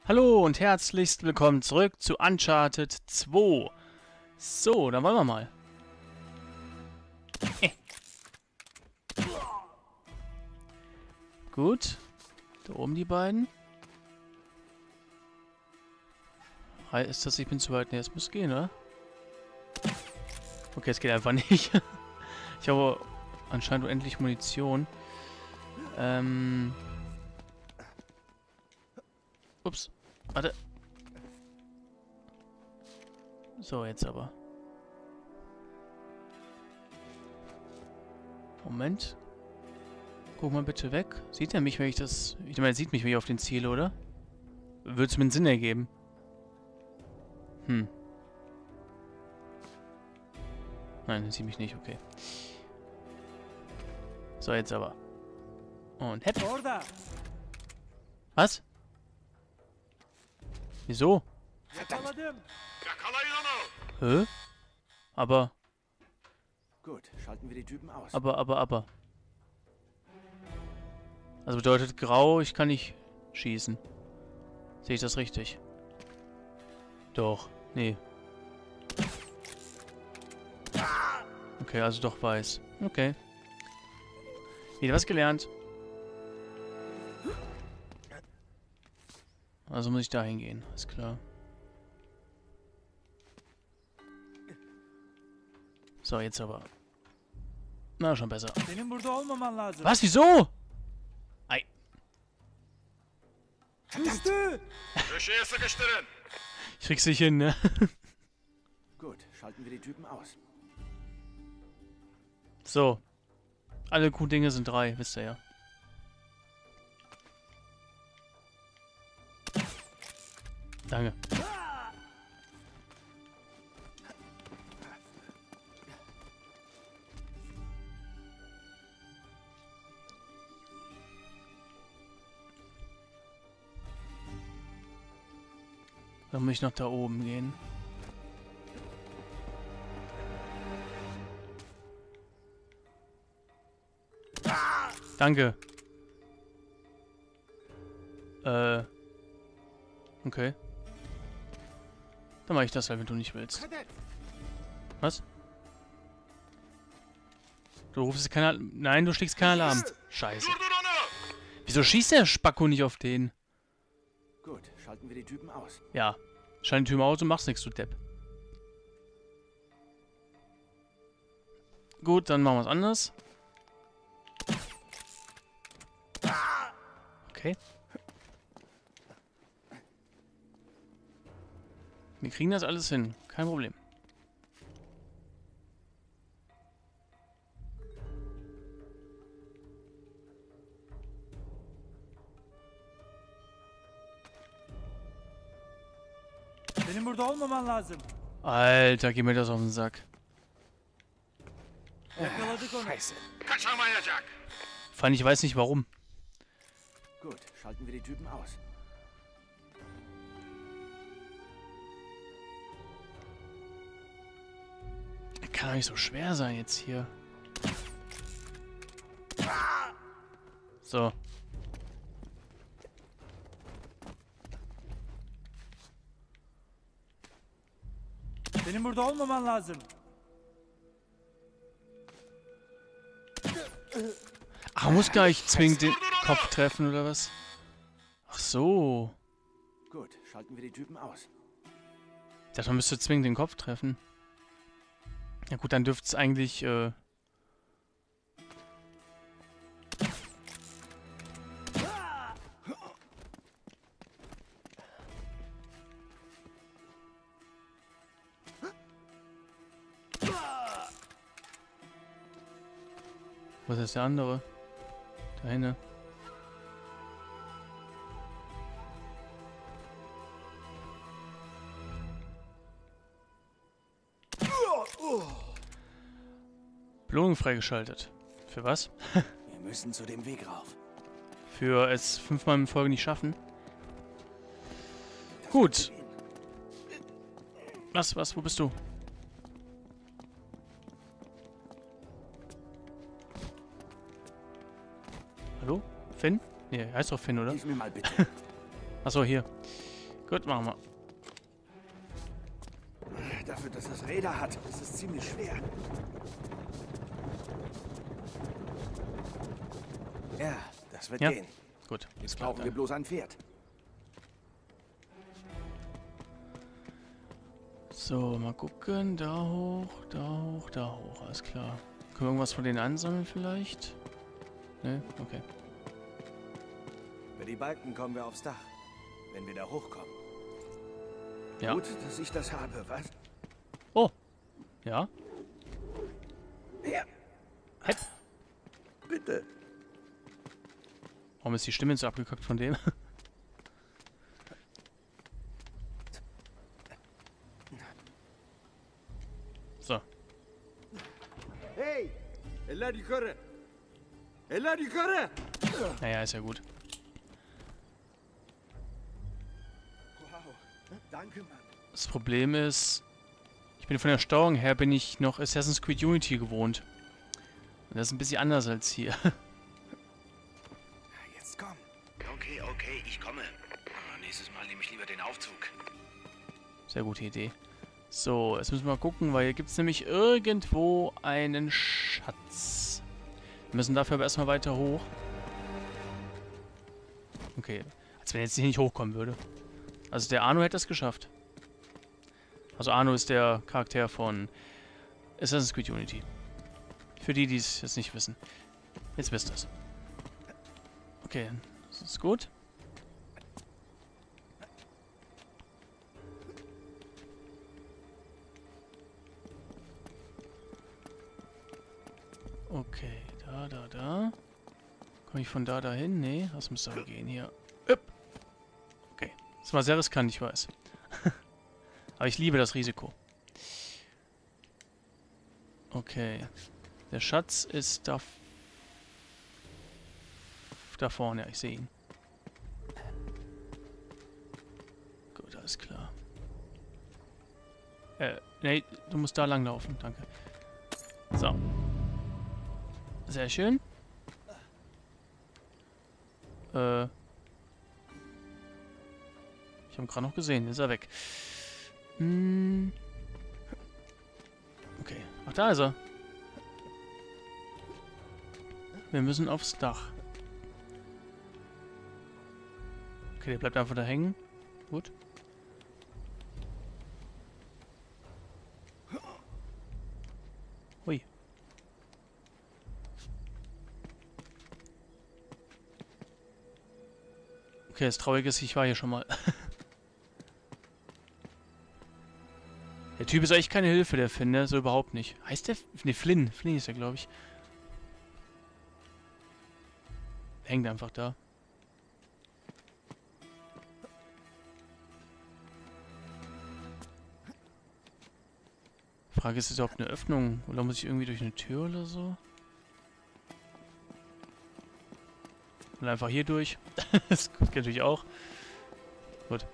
Hallo und herzlichst willkommen zurück zu Uncharted 2. So, dann wollen wir mal. Gut. Da oben die beiden. Ist das, ich bin zu weit? Ne, es muss gehen, oder? Okay, es geht einfach nicht. Ich habe anscheinend unendlich Munition. Ups. Warte. So, jetzt aber. Moment. Guck mal bitte weg. Sieht er mich, wenn ich das... Ich meine, er sieht mich, wenn ich auf den ziele, oder? Würde es mir einen Sinn ergeben. Nein, er sieht mich nicht, okay. So, jetzt aber. Und hepp. Was? Wieso? Hä? Aber... Gut, schalten wir die Typen aus. Aber. Also bedeutet grau, ich kann nicht schießen. Sehe ich das richtig? Doch. Nee. Okay, also doch weiß. Okay. Wieder was gelernt. Also muss ich da hingehen, ist klar. So, jetzt aber. Na, schon besser. Was? Wieso? Ei. Ich krieg's nicht hin, ne? Gut, schalten wir die Typen aus. So. Alle guten Dinge sind 3, wisst ihr ja. Danke. Dann muss ich noch da oben gehen. Danke. Okay. Dann mache ich das halt, wenn du nicht willst. Was? Du rufst keinen Alarm. Nein, du schlägst keinen Alarm. Scheiße. Wieso schießt der Spacko nicht auf den? Gut, schalten wir die Typen aus. Ja. Schalt die Tür aus und machst nichts, du Depp. Gut, dann machen wir es anders. Okay. Wir kriegen das alles hin. Kein Problem. Alter, geh mir das auf den Sack. Scheiße. Vor allem, ich weiß nicht warum. Gut, schalten wir die Typen aus. Kann doch nicht so schwer sein jetzt hier. So. Benim burada olmaman lazım. Ach, muss gar nicht zwingend den Kopf treffen, oder was? Ach so. Gut, schalten wir die Typen aus. Ich dachte, man müsste zwingend den Kopf treffen. Ja gut, dann dürfte es eigentlich, Was ist der andere? Da hinten. Belohnung freigeschaltet. Für was? Wir müssen zu dem Weg rauf. Für es 5-mal in Folge nicht schaffen. Gut. Was, wo bist du? Hallo? Finn? Nee, heißt doch Finn, oder? Hilf mir mal bitte. Achso, hier. Gut, machen wir. Dafür, dass es Räder hat, ist es ziemlich schwer. Ja, das wird Ja. gehen. Gut. Jetzt brauchen wir bloß ein Pferd. So, mal gucken. Da hoch, da hoch, da hoch. Alles klar. Können wir irgendwas von denen ansammeln vielleicht? Ne? Okay. Über die Balken kommen wir aufs Dach, wenn wir da hochkommen. Ja. Gut, dass ich das habe, was? Oh. Ja. Ja, Hepp. bitte. Warum ist die Stimme so abgekackt von dem? So. Hey! Eller yukarı! Eller yukarı! Naja, ist ja gut. Wow, danke, Mann. Das Problem ist, ich bin von der Steuerung her bin ich noch Assassin's Creed Unity gewohnt. Und das ist ein bisschen anders als hier. Jetzt komm. Okay, ich komme. Nächstes Mal nehme ich lieber den Aufzug. Sehr gute Idee. So, jetzt müssen wir mal gucken, weil hier gibt es nämlich irgendwo einen Schatz. Wir müssen dafür aber erstmal weiter hoch. Okay, als wenn er jetzt hier nicht hochkommen würde. Also der Arno hätte es geschafft. Also Arno ist der Charakter von Assassin's Creed Unity. Für die, die es jetzt nicht wissen. Jetzt wisst ihr es. Okay, das ist gut. Okay, da. Komme ich von da dahin? Nee, das müsste aber gehen hier. Okay, das war sehr riskant, ich weiß. Aber ich liebe das Risiko. Okay. Der Schatz ist da vorne, ja, ich sehe ihn. Gut, alles klar. Nee, du musst da lang laufen, danke. So. Sehr schön. Ich habe ihn gerade noch gesehen, ist er weg. Okay, ach da ist er. Wir müssen aufs Dach. Okay, der bleibt einfach da hängen. Gut. Hui. Okay, das Traurige ist, ich war hier schon mal. Der Typ ist echt keine Hilfe, der Finn, ne? So überhaupt nicht. Heißt der? Ne, Flynn. Flynn ist er, glaube ich. Hängt einfach da. Frage ist, ist überhaupt eine Öffnung? Oder muss ich irgendwie durch eine Tür oder so? Und einfach hier durch. Das geht natürlich auch. Gut.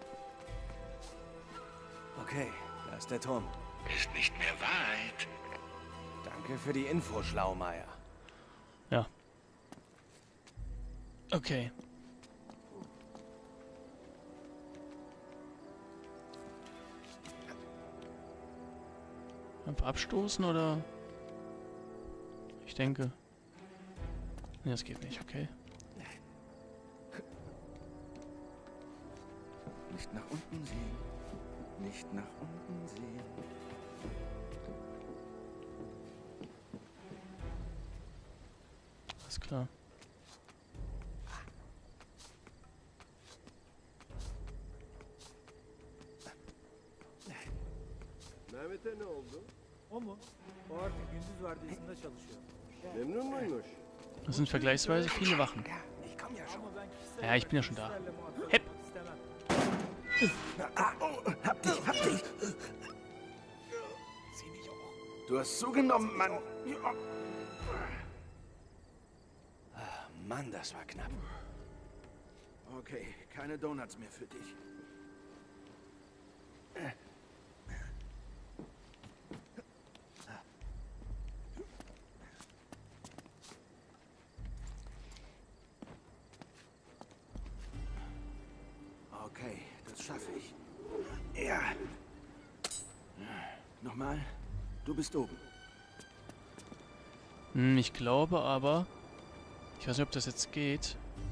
Okay, da ist der Turm. Ist nicht mehr weit. Danke für die Info, Schlaumeier. Ja. Okay. Einfach abstoßen oder? Ich denke. Ne, das geht nicht, okay. Nicht nach unten sehen. Nicht nach unten sehen. Alles klar. Mehmet'e ne oldu? O mu? O artık gündüz vardiyasında çalışıyor. Memnun muymuş? Das sind vergleichsweise viele Wachen. Ja, ich komme ja schon. Ama ben kişisel Ja, ich bin ja schon da. kişilerle muhatap Hep. olmak istemem. Hab dich, hab dich. Sieh nicht hoch. Du hast zugenommen, Mann. Mann, das war knapp. Okay, keine Donuts mehr für dich. Okay, das Das schaffe ich. Ja. Nochmal. Du bist oben. Ich glaube aber... Ich weiß nicht, ob das jetzt geht.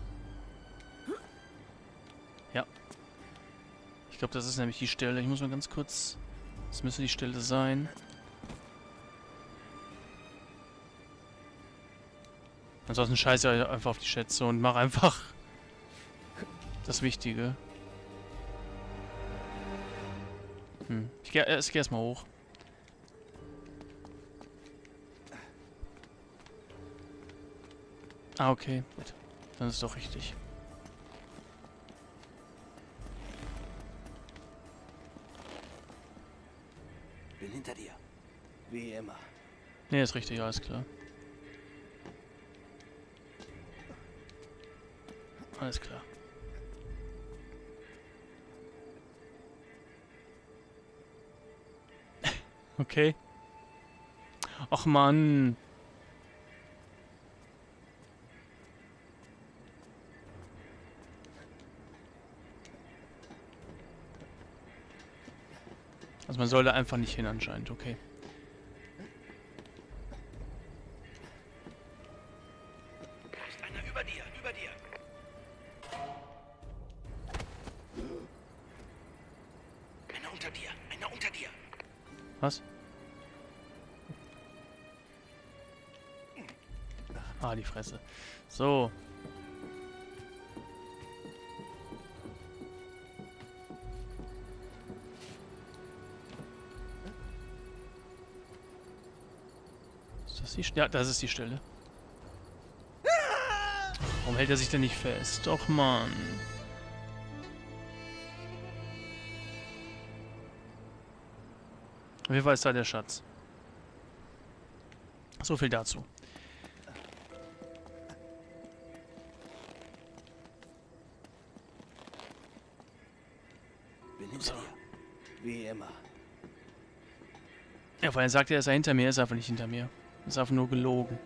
Ja. Ich glaube, das ist nämlich die Stelle. Ich muss mal ganz kurz... Das müsste die Stelle sein. Ansonsten scheiße ich einfach auf die Schätze und mach einfach das Wichtige. Ich geh erstmal hoch. Ah, okay. Gut. Dann ist es doch richtig. Bin hinter dir. Wie immer. Ne, ist richtig, alles klar. Alles klar. Okay. Ach Mann. Also man soll da einfach nicht hin anscheinend, okay. Ist einer über dir, über dir. Einer unter dir, einer unter dir. Was? Ah, die Fresse. So. Ist das die Stelle? Ja, das ist die Stelle. Warum hält er sich denn nicht fest? Doch, Mann. Auf jeden Fall ist da der Schatz. So viel dazu. Bin hinter dir. Wie immer. Ja, vor allem sagt er, ist er hinter mir, ist einfach nicht hinter mir. Ist einfach nur gelogen.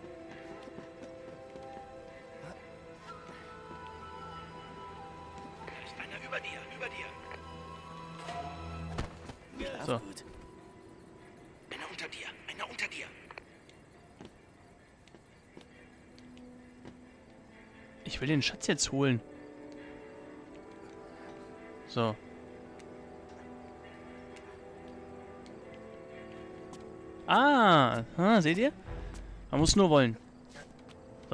Ist einer über dir, über dir. Ja, So. gut. Einer unter dir, einer unter dir. Ich will den Schatz jetzt holen. So. Seht ihr? Man muss nur wollen. So.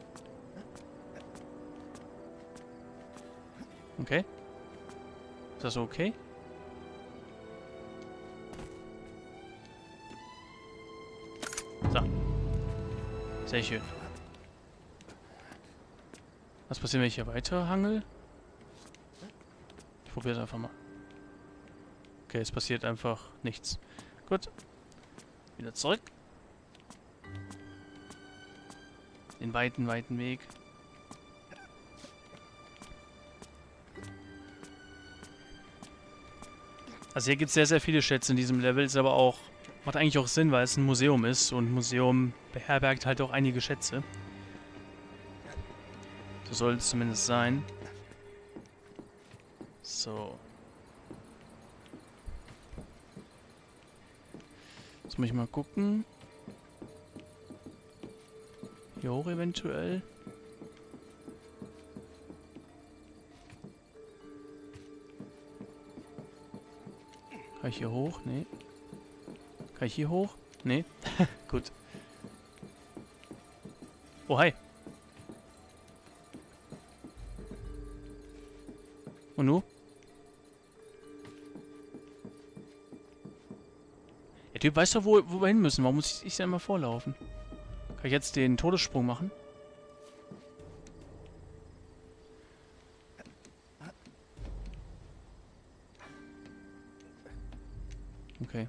Okay. Ist das okay? So. Sehr schön. Was passiert, wenn ich hier weiter hangel? Ich probiere es einfach mal. Okay, es passiert einfach nichts. Gut. Wieder zurück. Den weiten, weiten Weg. Also hier gibt es sehr, sehr viele Schätze in diesem Level. Ist aber auch... Macht eigentlich auch Sinn, weil es ein Museum ist. Und ein Museum beherbergt halt auch einige Schätze. So soll es zumindest sein. So. Jetzt muss ich mal gucken. Hier hoch eventuell. Kann ich hier hoch? Nee. Kann ich hier hoch? Nee. Gut. Oh, hi. Und nu? Der Typ weiß doch, wo wir hin müssen. Warum muss ich denn mal vorlaufen? Kann ich jetzt den Todessprung machen? Okay.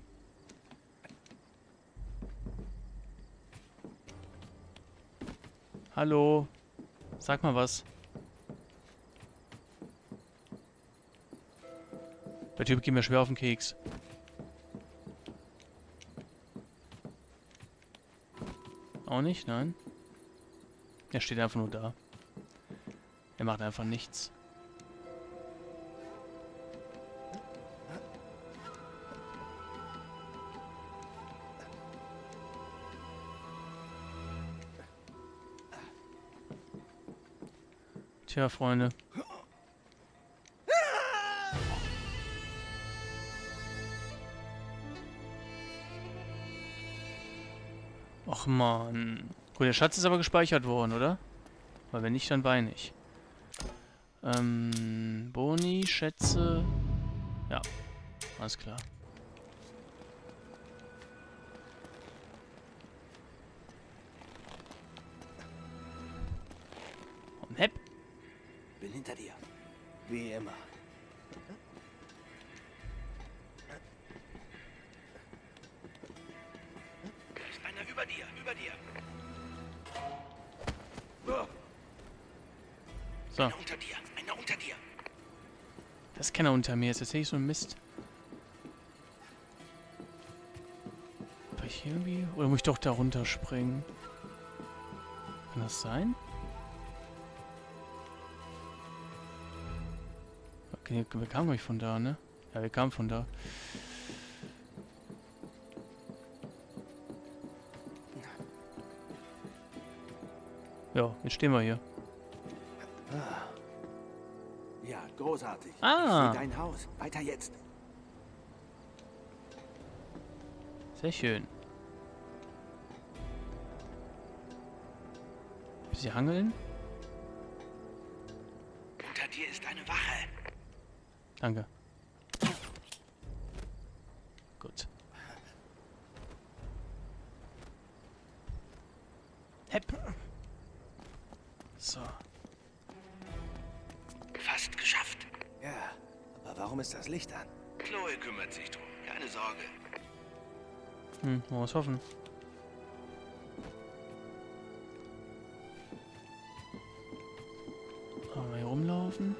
Hallo? Sag mal was. Der Typ geht mir schwer auf den Keks. Auch nicht, nein. Er steht einfach nur da. Er macht einfach nichts. Tja, Freunde. Och man. Gut, der Schatz ist aber gespeichert worden, oder? Weil wenn nicht, dann weine ich. Boni, Schätze. Ja, alles klar. Und hepp. Bin hinter dir. Wie immer. Da ist einer über dir, über dir. So, Einer unter dir, einer unter dir. das ist keiner unter mir. Jetzt erzähl ich so einen Mist. War ich hier irgendwie? Oder muss ich doch da runterspringen? Kann das sein? Okay, wir kamen nicht von da, ne? Ja, wir kamen von da. Ja, jetzt stehen wir hier. Ja, großartig. Ah. Ich sehe dein Haus. Weiter jetzt. Sehr schön. Bisschen angeln? Unter dir ist eine Wache. Danke. Gut. Hepp. So. Fast geschafft. Ja, aber warum ist das Licht an? Chloe kümmert sich drum. Keine Sorge. Wollen wir es hoffen. Mal hier rumlaufen.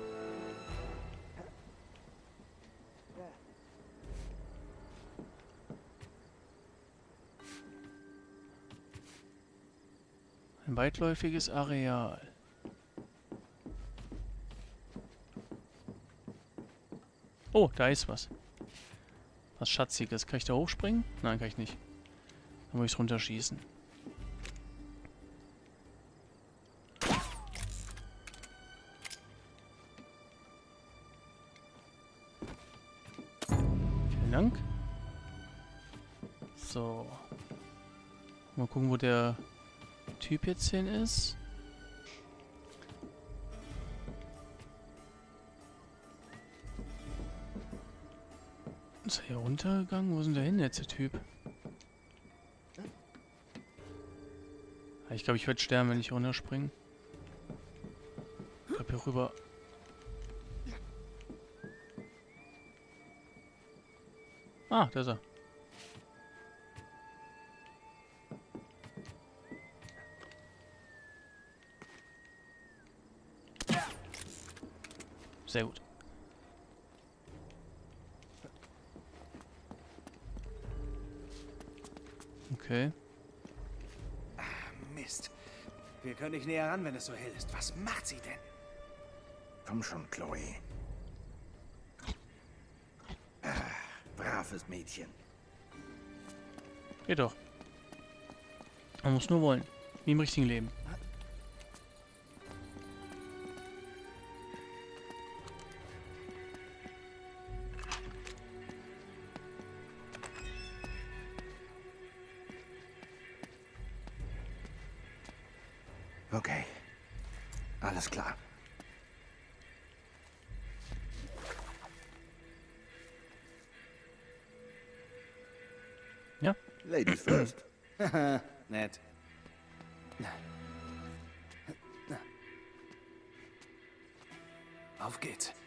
Ein weitläufiges Areal. Oh, da ist was. Was Schatziges. Kann ich da hochspringen? Nein, kann ich nicht. Dann muss ich runterschießen. Vielen Dank. So. Mal gucken, wo der Typ jetzt hin ist. Ist er hier runtergegangen? Wo ist denn der hin jetzt, der Typ? Ich glaube, ich werde sterben, wenn ich runterspringe. Ich glaube, hier rüber. Ah, da ist er. Sehr gut. Okay. Mist. Wir können nicht näher ran, wenn es so hell ist. Was macht sie denn? Komm schon, Chloe. Braves Mädchen. Geht doch. Man muss nur wollen. Wie im richtigen Leben. Okay. Alles klar. Ja. Ladies first. Nett. Auf geht's.